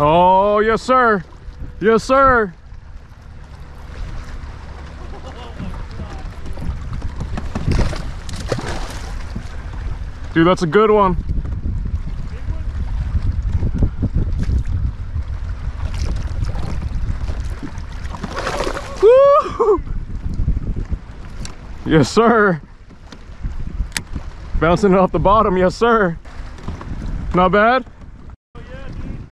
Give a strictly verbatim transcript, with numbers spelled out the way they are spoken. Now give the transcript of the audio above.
Oh, yes, sir. Yes, sir. Dude, that's a good one. Woo! Yes, sir. Bouncing it off the bottom, yes, sir. Not bad.